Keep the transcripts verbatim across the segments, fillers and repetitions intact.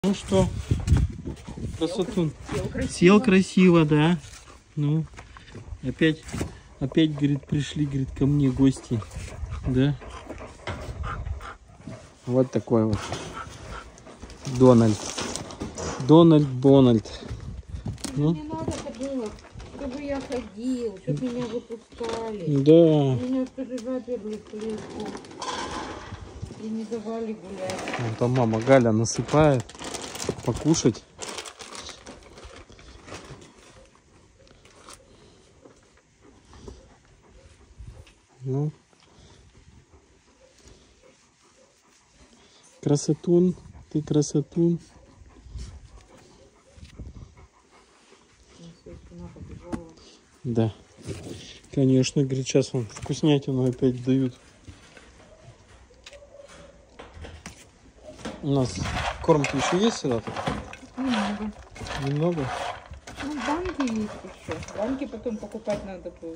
Ну что, красотун. Сел красиво. Сел красиво, да. Ну, опять, опять, говорит, пришли, говорит, ко мне гости. Да. Вот такой вот Дональд. Дональд Бональд. Ну. Не надо-то было, чтобы я ходил, чтобы меня выпускали. Да. Меня тоже заперли в клетку и не давали гулять. Вон там мама Галя насыпает покушать. Ну, красотун, ты красотун. Да, конечно, говорит, сейчас он вкуснятину опять дают. У нас кормки еще есть сюда-то? Немного. Немного? Ну, банки есть еще. Банки потом покупать надо будет.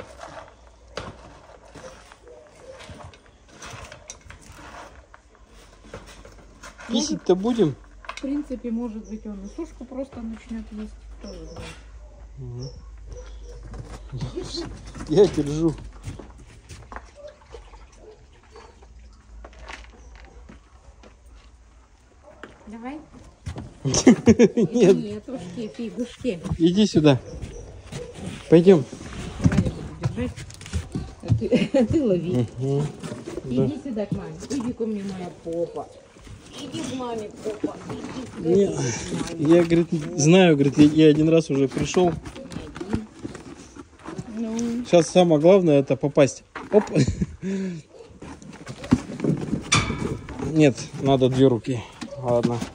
Писить-то будем? В принципе, может быть, он и сушку просто начнет есть. Кто его знает. Угу. Я держу. Давай. Нет. Нет, ушки, фигушки. Иди сюда. Пойдем. Давай я буду держать. А ты, а ты лови. Угу. Да. Иди сюда к маме. Иди ко мне, моя попа. Иди к маме, попа. Иди, Не, иди к маме. я, говорит, знаю, говорит, я, я один раз уже пришел. Ну. Сейчас самое главное это попасть. Оп. Нет, надо две руки. Ладно.